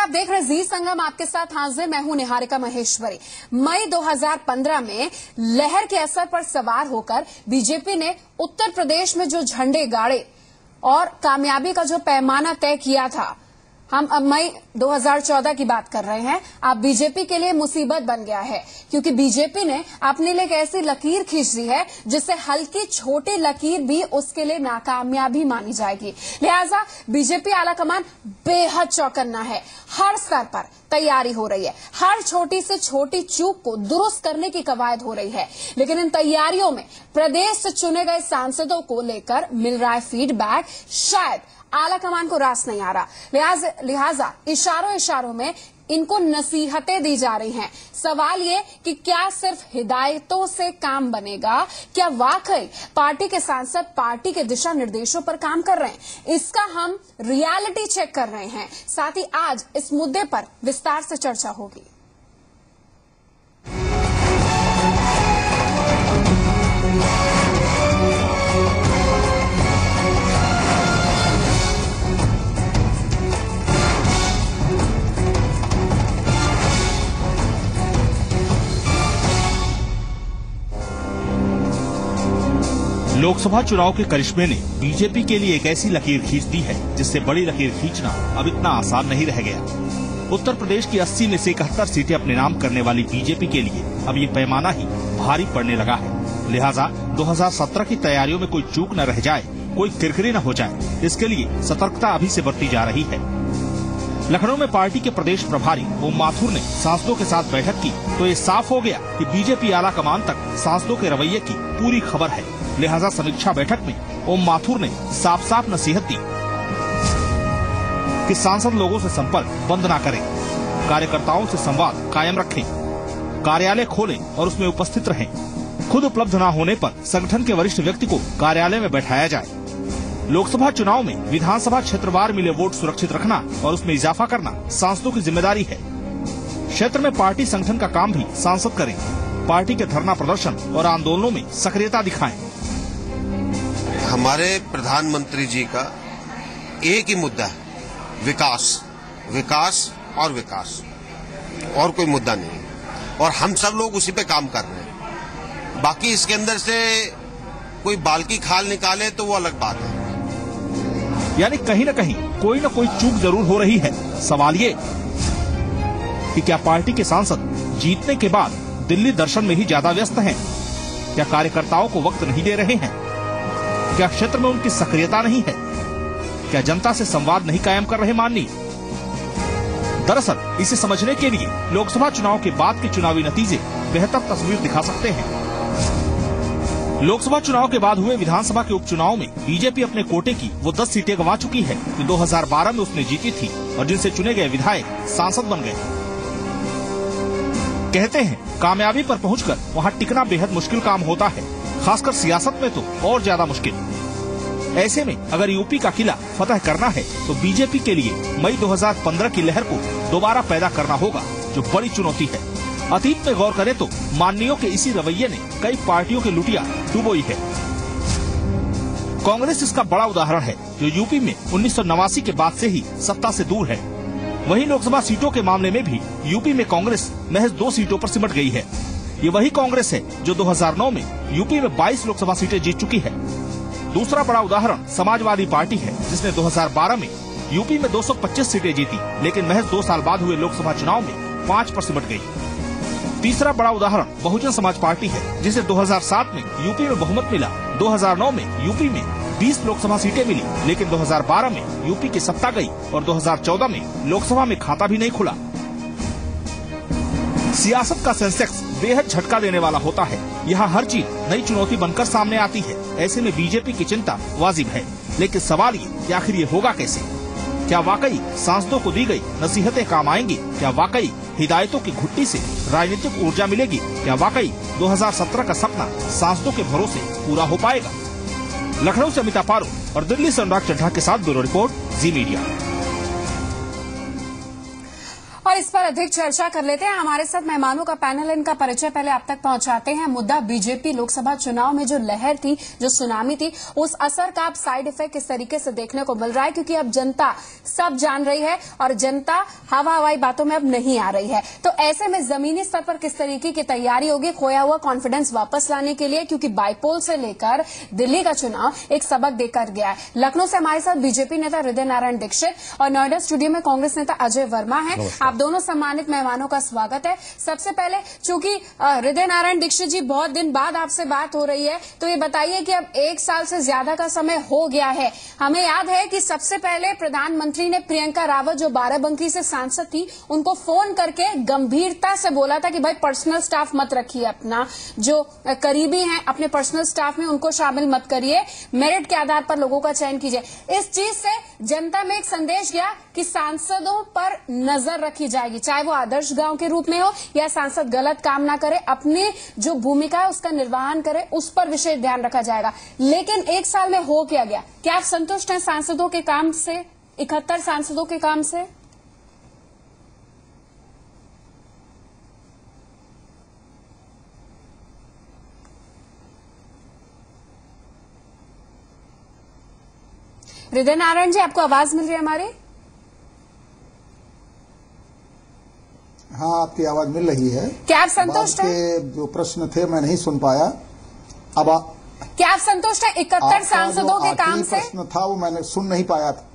आप देख रहे जी संगम, आपके साथ हाजिर मैं हूं निहारिका महेश्वरी। मई 2015 में लहर के असर पर सवार होकर बीजेपी ने उत्तर प्रदेश में जो झंडे गाड़े और कामयाबी का जो पैमाना तय किया था, हम अब मई 2014 की बात कर रहे हैं। अब बीजेपी के लिए मुसीबत बन गया है, क्योंकि बीजेपी ने अपने लिए एक ऐसी लकीर खींच दी है जिससे हल्की छोटी लकीर भी उसके लिए नाकामयाबी मानी जाएगी। लिहाजा बीजेपी आलाकमान बेहद चौकन्ना है। हर स्तर पर तैयारी हो रही है, हर छोटी से छोटी चूक को दुरुस्त करने की कवायद हो रही है, लेकिन इन तैयारियों में प्रदेश से चुने गए सांसदों को लेकर मिल रहा है फीडबैक शायद आला कमान को रास नहीं आ रहा। लिहाजा इशारों इशारों में इनको नसीहतें दी जा रही हैं। सवाल ये कि क्या सिर्फ हिदायतों से काम बनेगा? क्या वाकई पार्टी के सांसद पार्टी के दिशा निर्देशों पर काम कर रहे हैं? इसका हम रियलिटी चेक कर रहे हैं। साथ ही आज इस मुद्दे पर विस्तार से चर्चा होगी। लोकसभा चुनाव के करिश्मे ने बीजेपी के लिए एक ऐसी लकीर खींच दी है जिससे बड़ी लकीर खींचना अब इतना आसान नहीं रह गया। उत्तर प्रदेश की 80 में से 71 सीटें अपने नाम करने वाली बीजेपी के लिए अब ये पैमाना ही भारी पड़ने लगा है। लिहाजा 2017 की तैयारियों में कोई चूक न रह जाए, कोई किरकिरी न हो जाए, इसके लिए सतर्कता अभी से बरती जा रही है। लखनऊ में पार्टी के प्रदेश प्रभारी ओम माथुर ने सांसदों के साथ बैठक की तो ये साफ हो गया कि बीजेपी आला कमान तक सांसदों के रवैये की पूरी खबर है। लिहाजा समीक्षा बैठक में ओम माथुर ने साफ साफ नसीहत दी कि सांसद लोगों से संपर्क बंद न करें, कार्यकर्ताओं से संवाद कायम रखें, कार्यालय खोलें और उसमें उपस्थित रहें। खुद उपलब्ध न होने पर संगठन के वरिष्ठ व्यक्ति को कार्यालय में बैठाया जाए। लोकसभा चुनाव में विधानसभा क्षेत्रवार मिले वोट सुरक्षित रखना और उसमें इजाफा करना सांसदों की जिम्मेदारी है। क्षेत्र में पार्टी संगठन का काम भी सांसद करें। पार्टी के धरना प्रदर्शन और आंदोलनों में सक्रियता दिखाएं। हमारे प्रधानमंत्री जी का एक ही मुद्दा है, विकास, विकास और विकास, और कोई मुद्दा नहीं। और हम सब लोग उसी पे काम कर रहे हैं। बाकी इसके अंदर से कोई बाल की खाल निकाले तो वो अलग बात है। यानी कहीं न कहीं कोई न कोई चूक जरूर हो रही है। सवाल ये कि क्या पार्टी के सांसद जीतने के बाद दिल्ली दर्शन में ही ज्यादा व्यस्त हैं? क्या कार्यकर्ताओं को वक्त नहीं दे रहे हैं? क्या क्षेत्र में उनकी सक्रियता नहीं है? क्या जनता से संवाद नहीं कायम कर रहे माननीय? दरअसल इसे समझने के लिए लोकसभा चुनाव के बाद के चुनावी नतीजे बेहतर तस्वीर दिखा सकते हैं। लोकसभा चुनाव के बाद हुए विधानसभा के उपचुनाव में बीजेपी अपने कोटे की वो 10 सीटें गंवा चुकी है जो 2012 में उसने जीती थी और जिनसे चुने गए विधायक सांसद बन गए। कहते हैं कामयाबी पर पहुंचकर वहां टिकना बेहद मुश्किल काम होता है, खासकर सियासत में तो और ज्यादा मुश्किल। ऐसे में अगर यूपी का किला फतह करना है तो बीजेपी के लिए मई 2015 की लहर को दोबारा पैदा करना होगा, जो बड़ी चुनौती है। अतीत में गौर करें तो माननीयों के इसी रवैये ने कई पार्टियों की लुटिया डुबोई है। कांग्रेस इसका बड़ा उदाहरण है, जो यूपी में 1989 के बाद से ही सत्ता से दूर है। वहीं लोकसभा सीटों के मामले में भी यूपी में कांग्रेस महज 2 सीटों पर सिमट गई है। ये वही कांग्रेस है जो 2009 में यूपी में 22 लोकसभा सीटें जीत चुकी है। दूसरा बड़ा उदाहरण समाजवादी पार्टी है, जिसने 2012 में यूपी में 225 सीटें जीती, लेकिन महज 2 साल बाद हुए लोकसभा चुनाव में 5 पर सिमट गई। तीसरा बड़ा उदाहरण बहुजन समाज पार्टी है, जिसे 2007 में यूपी में बहुमत मिला, 2009 में यूपी में 20 लोकसभा सीटें मिली, लेकिन 2012 में यूपी की सत्ता गई और 2014 में लोकसभा में खाता भी नहीं खुला। सियासत का सेंसेक्स बेहद झटका देने वाला होता है। यहाँ हर चीज नई चुनौती बनकर सामने आती है। ऐसे में बीजेपी की चिंता वाजिब है, लेकिन सवाल ये कि आखिर ये होगा कैसे? क्या वाकई सांसदों को दी गई नसीहतें काम आएंगी? क्या वाकई हिदायतों की घुट्टी से राजनीतिक ऊर्जा मिलेगी? क्या वाकई 2017 का सपना सांसदों के भरोसे पूरा हो पाएगा? लखनऊ से अमिता पारो और दिल्ली से अनुराग चड्ढा के साथ ब्यूरो रिपोर्ट, जी मीडिया। और इस पर अधिक चर्चा कर लेते हैं। हमारे साथ मेहमानों का पैनल, इनका परिचय पहले आप तक पहुंचाते हैं। मुद्दा बीजेपी लोकसभा चुनाव में जो लहर थी, जो सुनामी थी, उस असर का अब साइड इफेक्ट किस तरीके से देखने को मिल रहा है, क्योंकि अब जनता सब जान रही है और जनता हवाई बातों में अब नहीं आ रही है। तो ऐसे में जमीनी स्तर पर किस तरीके की तैयारी होगी खोया हुआ कॉन्फिडेंस वापस लाने के लिए, क्योंकि बाईपोल से लेकर दिल्ली का चुनाव एक सबक देकर गया है। लखनऊ से हमारे साथ बीजेपी नेता हृदय नारायण दीक्षित और नोएडा स्टूडियो में कांग्रेस नेता अजय वर्मा है। आप दोनों सम्मानित मेहमानों का स्वागत है। सबसे पहले चूंकि हृदय नारायण दीक्षित जी, बहुत दिन बाद आपसे बात हो रही है, तो ये बताइए कि अब 1 साल से ज्यादा का समय हो गया है। हमें याद है कि सबसे पहले प्रधानमंत्री ने प्रियंका रावत, जो बाराबंकी से सांसद थी, उनको फोन करके गंभीरता से बोला था कि भाई पर्सनल स्टाफ मत रखिए, अपना जो करीबी हैं अपने पर्सनल स्टाफ में उनको शामिल मत करिए, मेरिट के आधार पर लोगों का चयन कीजिए। इस चीज से जनता में एक संदेश गया कि सांसदों पर नजर रखी जाएगी, चाहे वो आदर्श गांव के रूप में हो या सांसद गलत काम ना करे, अपनी जो भूमिका है उसका निर्वहन करे, उस पर विशेष ध्यान रखा जाएगा। लेकिन 1 साल में हो क्या गया? क्या आप संतुष्ट हैं सांसदों के काम से, 71 सांसदों के काम से? हृदय नारायण जी, आपको आवाज मिल रही है हमारी? हाँ, आपकी आवाज मिल रही है। क्या आप संतुष्ट हैं? जो प्रश्न थे मैं नहीं सुन पाया। अब क्या आप संतुष्ट हैं 71 सांसदों के काम से? प्रश्न था वो मैंने सुन नहीं पाया था।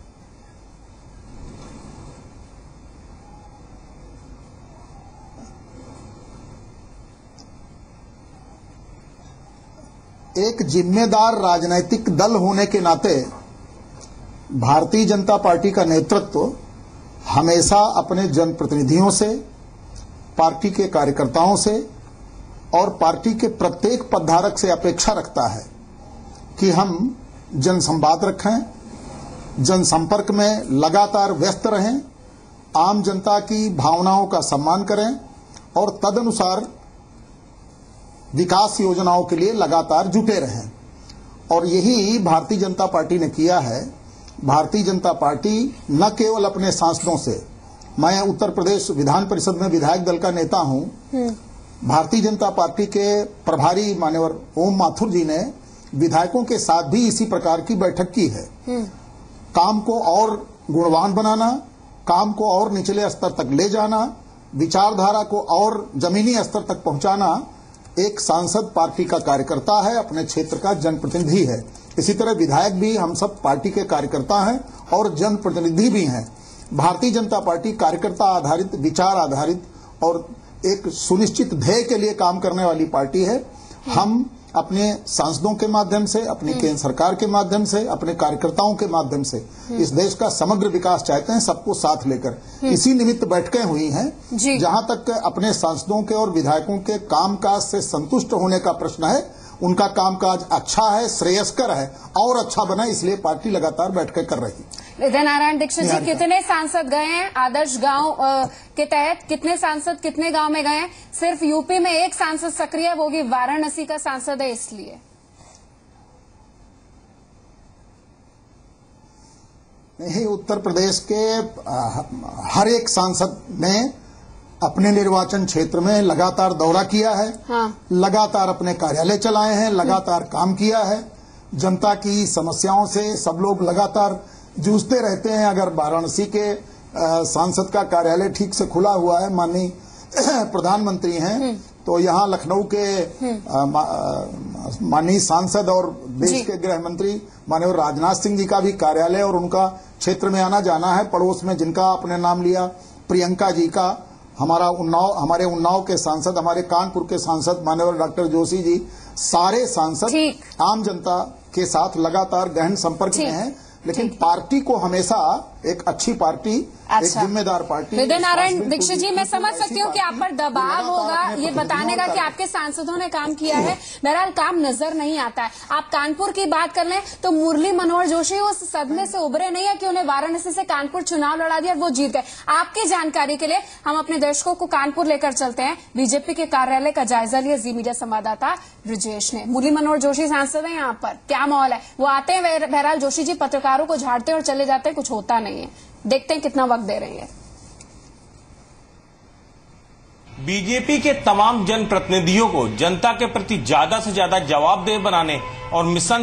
एक जिम्मेदार राजनीतिक दल होने के नाते भारतीय जनता पार्टी का नेतृत्व हमेशा अपने जनप्रतिनिधियों से, पार्टी के कार्यकर्ताओं से और पार्टी के प्रत्येक पदधारक से अपेक्षा रखता है कि हम जनसंवाद रखें, जनसंपर्क में लगातार व्यस्त रहें, आम जनता की भावनाओं का सम्मान करें और तदनुसार विकास योजनाओं के लिए लगातार जुटे रहें। और यही भारतीय जनता पार्टी ने किया है। भारतीय जनता पार्टी न केवल अपने सांसदों से, मैं उत्तर प्रदेश विधान परिषद में विधायक दल का नेता हूं, भारतीय जनता पार्टी के प्रभारी मान्यवर ओम माथुर जी ने विधायकों के साथ भी इसी प्रकार की बैठक की है। काम को और गुणवान बनाना, काम को और निचले स्तर तक ले जाना, विचारधारा को और जमीनी स्तर तक पहुंचाना एक सांसद पार्टी का कार्यकर्ता है, अपने क्षेत्र का जनप्रतिनिधि है। इसी तरह विधायक भी हम सब पार्टी के कार्यकर्ता हैं और जनप्रतिनिधि भी हैं। भारतीय जनता पार्टी कार्यकर्ता आधारित, विचार आधारित और एक सुनिश्चित ध्येय के लिए काम करने वाली पार्टी है। हम अपने सांसदों के माध्यम से, अपनी केंद्र सरकार के माध्यम से, अपने कार्यकर्ताओं के माध्यम से इस देश का समग्र विकास चाहते हैं, सबको साथ लेकर। इसी निमित्त बैठकें हुई हैं। जहां तक अपने सांसदों के और विधायकों के कामकाज से संतुष्ट होने का प्रश्न है, उनका कामकाज अच्छा है, श्रेयस्कर है और अच्छा बना, इसलिए पार्टी लगातार बैठकें कर रही है। हृदय नारायण दीक्षित जी, कितने सांसद गए हैं आदर्श गांव के तहत? कितने सांसद कितने गांव में गए हैं? सिर्फ यूपी में एक सांसद सक्रिय है, वो भी वाराणसी का सांसद है, इसलिए। नहीं, उत्तर प्रदेश के हर एक सांसद ने अपने निर्वाचन क्षेत्र में लगातार दौरा किया है। हाँ। लगातार अपने कार्यालय चलाए हैं, लगातार काम किया है। जनता की समस्याओं से सब लोग लगातार जूझते रहते हैं। अगर वाराणसी के सांसद का कार्यालय ठीक से खुला हुआ है, माननीय प्रधानमंत्री हैं, तो यहाँ लखनऊ के माननीय सांसद और देश के गृह मंत्री माननीय राजनाथ सिंह जी का भी कार्यालय और उनका क्षेत्र में आना जाना है। पड़ोस में जिनका आपने नाम लिया, प्रियंका जी का, हमारे उन्नाव के सांसद, हमारे कानपुर के सांसद माननीय डॉक्टर जोशी जी, सारे सांसद आम जनता के साथ लगातार गहन संपर्क में हैं। लेकिन पार्टी को हमेशा एक अच्छी पार्टी, एक जिम्मेदार पार्टी। हृदय नारायण दीक्षित जी, मैं समझ सकती हूँ कि आप पर दबाव होगा ये बताने का कि आपके सांसदों ने काम किया है। बहरहाल काम नजर नहीं आता है। आप कानपुर की बात कर लें तो मुरली मनोहर जोशी उस सदमे से उभरे नहीं है कि उन्हें वाराणसी से कानपुर चुनाव लड़ा दिया और वो जीत गए। आपकी जानकारी के लिए हम अपने दर्शकों को कानपुर लेकर चलते हैं। बीजेपी के कार्यालय का जायजा लिया जी मीडिया संवाददाता ब्रजेश ने। मुरली मनोहर जोशी सांसद है, यहाँ पर क्या माहौल है? वो आते हैं, बहरहाल जोशी जी पत्रकारों को झाड़ते और चले जाते हैं, कुछ होता नहीं है। देखते हैं कितना वक्त दे रही है। बीजेपी के तमाम जनप्रतिनिधियों को जनता के प्रति ज्यादा से ज्यादा जवाबदेह बनाने और मिशन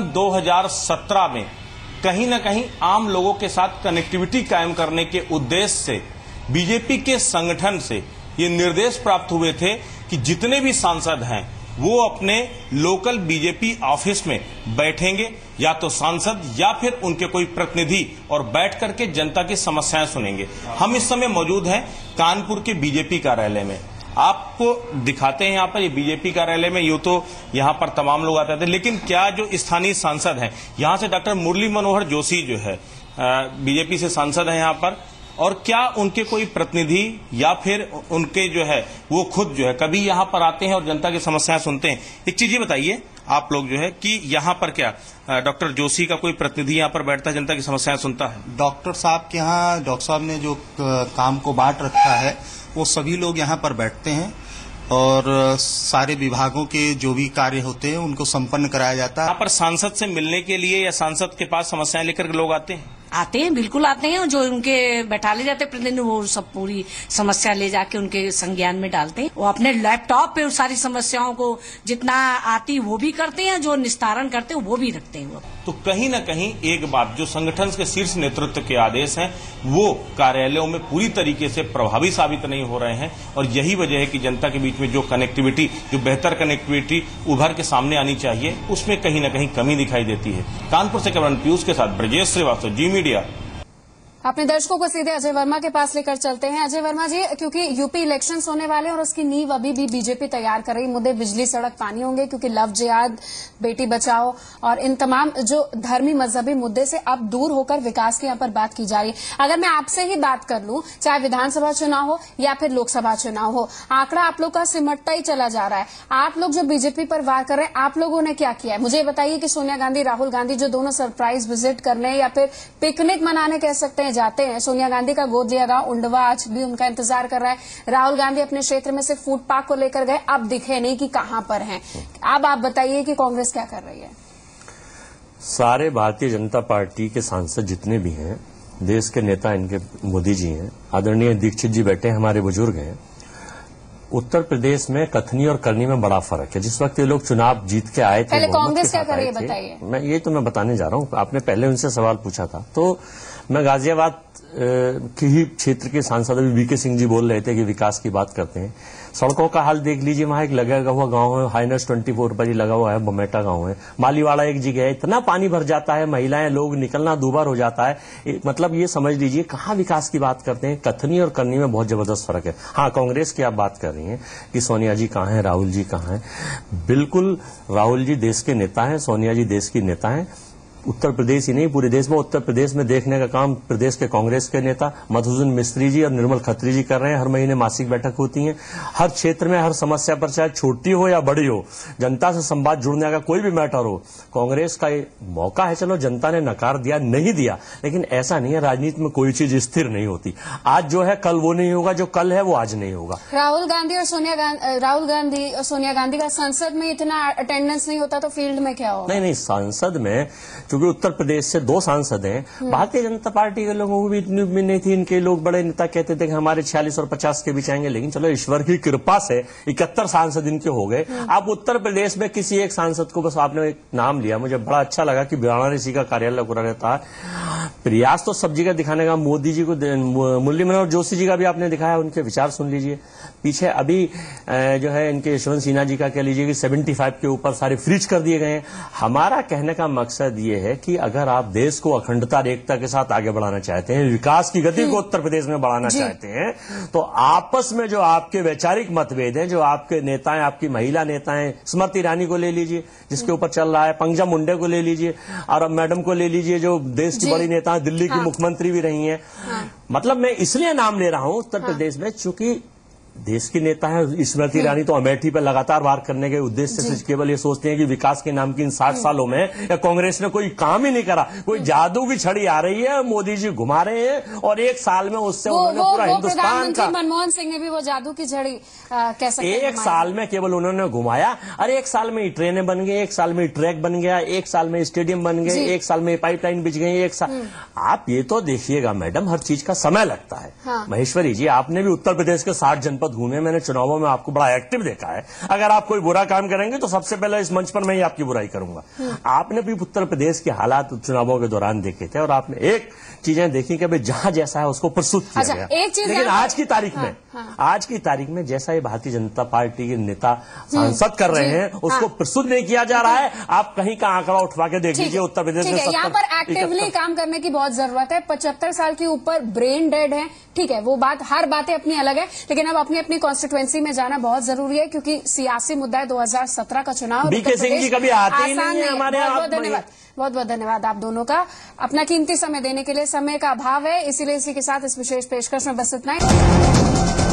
2017 में कहीं न कहीं आम लोगों के साथ कनेक्टिविटी कायम करने के उद्देश्य से बीजेपी के संगठन से ये निर्देश प्राप्त हुए थे कि जितने भी सांसद हैं वो अपने लोकल बीजेपी ऑफिस में बैठेंगे, या तो सांसद या फिर उनके कोई प्रतिनिधि, और बैठ करके जनता की समस्याएं सुनेंगे। हम इस समय मौजूद हैं कानपुर के बीजेपी कार्यालय में। आपको दिखाते हैं यहाँ पर, ये बीजेपी कार्यालय में यूं तो यहाँ पर तमाम लोग आते थे, लेकिन क्या जो स्थानीय सांसद हैं, यहाँ से डॉक्टर मुरली मनोहर जोशी जो है बीजेपी से सांसद हैं यहाँ पर, और क्या उनके कोई प्रतिनिधि या फिर उनके जो है वो खुद जो है कभी यहाँ पर आते हैं और जनता की समस्याएं सुनते हैं? एक चीज ये बताइए आप लोग जो है कि यहाँ पर क्या डॉक्टर जोशी का कोई प्रतिनिधि यहाँ पर बैठता है, जनता की समस्याएं सुनता है? डॉक्टर साहब के यहाँ, डॉक्टर साहब ने जो काम को बांट रखा है वो सभी लोग यहाँ पर बैठते हैं और सारे विभागों के जो भी कार्य होते हैं उनको संपन्न कराया जाता है। यहाँ पर सांसद से मिलने के लिए या सांसद के पास समस्याएं लेकर लोग आते हैं? आते हैं, बिल्कुल आते हैं। जो उनके बैठा ले जाते प्रतिनिधि, वो सब पूरी समस्या ले जाके उनके संज्ञान में डालते हैं। वो अपने लैपटॉप पे उस सारी समस्याओं को जितना आती वो भी करते हैं, जो निस्तारण करते हैं वो भी रखते हैं। वो तो कहीं न कहीं एक बात, जो संगठन के शीर्ष नेतृत्व के आदेश हैं वो कार्यालयों में पूरी तरीके से प्रभावी साबित नहीं हो रहे हैं, और यही वजह है कि जनता के बीच में जो कनेक्टिविटी, जो बेहतर कनेक्टिविटी उभर के सामने आनी चाहिए, उसमें कहीं न कहीं कमी दिखाई देती है। कानपुर से कैमरामैन पीयूष के साथ ब्रजेश श्रीवास्तव, जी मीडिया। अपने दर्शकों को सीधे अजय वर्मा के पास लेकर चलते हैं। अजय वर्मा जी, क्योंकि यूपी इलेक्शंस होने वाले हैं और उसकी नींव अभी भी बीजेपी तैयार कर रही, मुद्दे बिजली, सड़क, पानी होंगे, क्योंकि लव जिहाद, बेटी बचाओ और इन तमाम जो धर्मी मजहबी मुद्दे से अब दूर होकर विकास की यहाँ पर बात की जा रही है। अगर मैं आपसे ही बात कर लूं, चाहे विधानसभा चुनाव हो या फिर लोकसभा चुनाव हो, आंकड़ा आप लोग का सिमटता ही चला जा रहा है। आप लोग जो बीजेपी पर वार कर रहे हैं, आप लोगों ने क्या किया है? मुझे बताइए कि सोनिया गांधी, राहुल गांधी जो दोनों सरप्राइज विजिट करने या फिर पिकनिक मनाने कह सकते हैं जाते हैं, सोनिया गांधी का गोद लिया गांव उंडवा आज भी उनका इंतजार कर रहा है। राहुल गांधी अपने क्षेत्र में से फूड पार्क को लेकर गए, अब दिखे नहीं कि कहां पर हैं। अब आप बताइए कि कांग्रेस क्या कर रही है? सारे भारतीय जनता पार्टी के सांसद जितने भी हैं, देश के नेता, इनके मोदी जी हैं, आदरणीय दीक्षित जी बैठे हैं, हमारे बुजुर्ग हैं। उत्तर प्रदेश में कथनी और करनी में बड़ा फर्क है। जिस वक्त ये लोग चुनाव जीत के आए थे, पहले कांग्रेस क्या कर रही है बताइए। मैं बताने जा रहा हूँ। आपने पहले उनसे सवाल पूछा था, तो मैं गाजियाबाद की ही क्षेत्र के सांसद अभी वीके सिंह जी बोल रहे थे कि विकास की बात करते हैं। सड़कों का हाल देख लीजिए, वहां एक लगा हुआ गांव है, हाइनस 24 पर ही लगा हुआ है, बमेटा गांव है। मालीवाड़ा एक जगह है, इतना पानी भर जाता है, महिलाएं, लोग निकलना दूभर हो जाता है। मतलब ये समझ लीजिए कहाँ विकास की बात करते हैं। कथनी और करनी में बहुत जबरदस्त फर्क है। हाँ, कांग्रेस की आप बात कर रही हैं कि सोनिया जी कहाँ हैं, राहुल जी कहाँ हैं। बिल्कुल, राहुल जी देश के नेता हैं, सोनिया जी देश की नेता हैं। उत्तर प्रदेश ही नहीं, पूरे देश में, उत्तर प्रदेश में देखने का काम प्रदेश के कांग्रेस के नेता मधुसूदन मिस्त्री जी और निर्मल खत्री जी कर रहे हैं। हर महीने मासिक बैठक होती है। हर क्षेत्र में, हर समस्या पर, चाहे छोटी हो या बड़ी हो, जनता से संवाद जुड़ने का कोई भी मैटर हो, कांग्रेस का ये मौका है। चलो, जनता ने नकार दिया, नहीं दिया, लेकिन ऐसा नहीं है, राजनीति में कोई चीज स्थिर नहीं होती। आज जो है कल वो नहीं होगा, जो कल है वो आज नहीं होगा। राहुल गांधी और सोनिया गांधी का संसद में इतना अटेंडेंस नहीं होता तो फील्ड में क्या होगा? नहीं, संसद में क्योंकि उत्तर प्रदेश से 2 सांसद हैं, भारतीय जनता पार्टी के लोगों को भी इतनी उम्मीद नहीं थी। इनके लोग बड़े नेता कहते थे कि हमारे 46 और 50 के बीच आएंगे, लेकिन चलो ईश्वर की कृपा से 71 सांसद इनके हो गए। अब उत्तर प्रदेश में किसी एक सांसद को, बस आपने एक नाम लिया, मुझे बड़ा अच्छा लगा कि वाराणसी का कार्यालय पूरा रहता है। प्रयास तो सब जगह दिखाने का, मोदी जी को, मुरली मनोहर जोशी जी का भी आपने दिखाया, उनके विचार सुन लीजिए। पीछे अभी जो है इनके यशवंत सिन्हा जी का कह लीजिए कि 75 के ऊपर सारे फ्रीज कर दिए गए हैं। हमारा कहने का मकसद ये है कि अगर आप देश को अखंडता और एकता के साथ आगे बढ़ाना चाहते हैं, विकास की गति को उत्तर प्रदेश में बढ़ाना चाहते हैं, तो आपस में जो आपके वैचारिक मतभेद हैं, जो आपके नेता हैं, आपकी महिला नेता हैं, स्मृति ईरानी को ले लीजिए जिसके ऊपर चल रहा है, पंकजा मुंडे को ले लीजिए, और अब मैडम को ले लीजिए जो देश की बड़ी नेता, दिल्ली की मुख्यमंत्री भी रही हैं। मतलब मैं इसलिए नाम ले रहा हूं उत्तर प्रदेश में, चूंकि देश की नेता है स्मृति ईरानी, तो अमेठी पर लगातार वार करने के उद्देश्य से केवल ये सोचते हैं कि विकास के नाम की इन 60 सालों में या कांग्रेस ने कोई काम ही नहीं करा, कोई जादू की छड़ी आ रही है, मोदी जी घुमा रहे हैं, और एक साल में उससे उन्होंने पूरा हिंदुस्तान का, मनमोहन सिंह ने भी वो जादू की छड़ी कह सकते हैं, एक साल में केवल उन्होंने घुमाया। अरे एक साल में ट्रेनें बन गई, एक साल में ट्रैक बन गया, एक साल में स्टेडियम बन गए, एक साल में पाइपलाइन बिछ गई, एक साल। आप ये तो देखिएगा मैडम, हर चीज का समय लगता है। महेश्वरी जी, आपने भी उत्तर प्रदेश के 60 जनपद बहुत घूमे, मैंने चुनावों में आपको बड़ा एक्टिव देखा है। अगर आप कोई बुरा काम करेंगे तो सबसे पहले इस मंच पर मैं ही आपकी बुराई करूंगा। आपने भी उत्तर प्रदेश के हालात चुनावों के दौरान देखे थे और आपने एक चीजें देखी कि भाई जहां जैसा है उसको प्रस्तुत किया गया। एक चीज लेकिन आज की तारीख में जैसा ये भारतीय जनता पार्टी के नेता सांसद कर रहे हैं उसको प्रस्तुत नहीं किया जा रहा है। आप कहीं का आंकड़ा उठवा के देख लीजिए उत्तर प्रदेश में। यहाँ पर एक्टिवली काम करने की बहुत जरूरत है। 75 साल के ऊपर ब्रेन डेड है, ठीक है, वो बात, हर बातें अपनी अलग है, लेकिन अब अपनी अपनी कॉन्स्टिट्यूएंसी में जाना बहुत जरूरी है क्योंकि सियासी मुद्दा है 2017 का चुनाव। बीके सिंह जी कभी आते ही नहीं है हमारे। बहुत बहुत धन्यवाद आप दोनों का अपना कीमती समय देने के लिए। समय का अभाव है, इसीलिए इसी के साथ इस विशेष पेशकश में बस इतना ही।